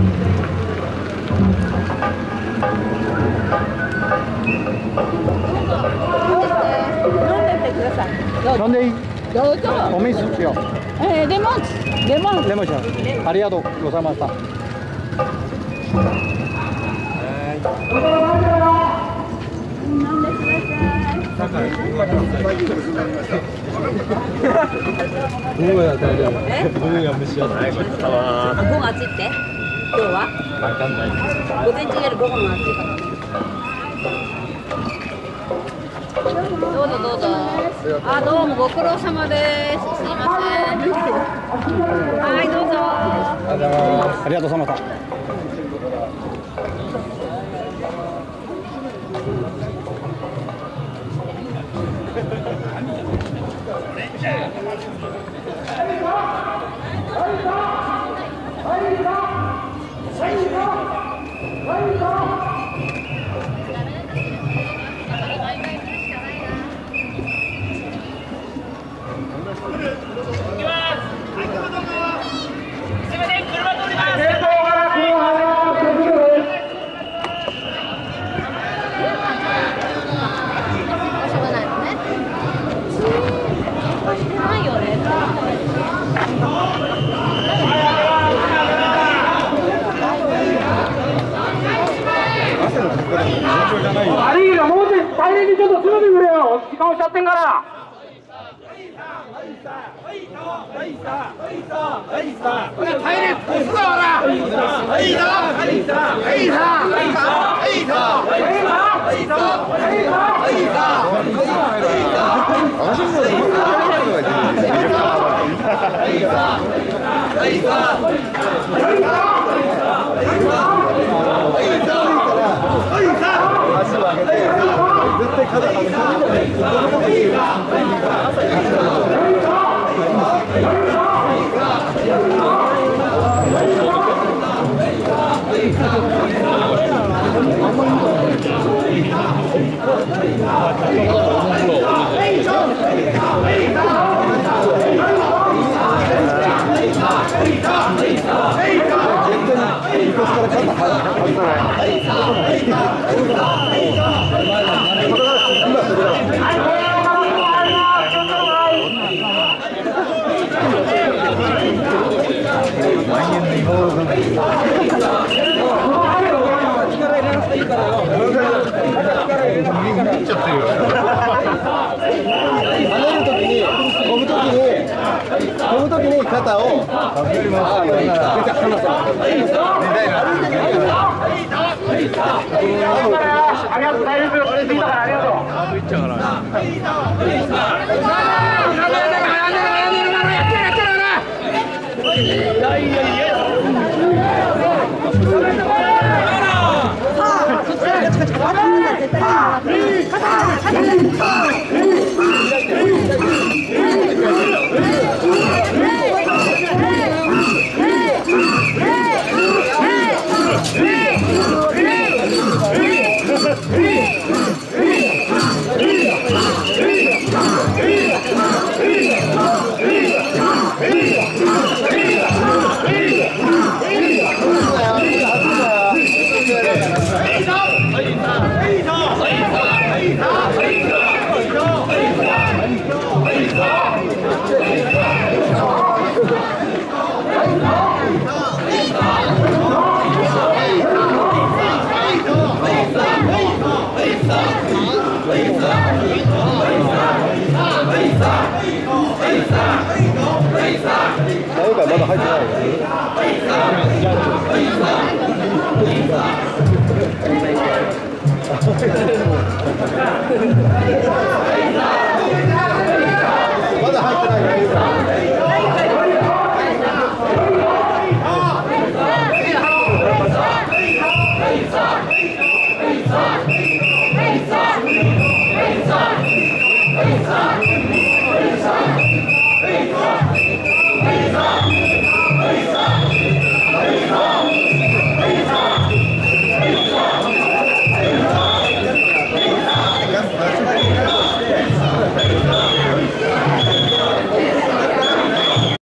飲んでいい？ どうぞ。 お水よ。 レモン茶。ありがとうございました。 午後が蒸し暑い。午後暑いって？今日は？わかんない。午前中より午後の暑いから。どうぞどうぞ。あ、どうもご苦労様です。すいません。はい、どうぞ。 ありがとうございました。 悪いがもうちょい大変にちょっと詰めてくれよ。時間押しちゃってんから。 飛ぶときに肩をありがとう、大変ですよ。できたからありがとう。 まだ入ってない。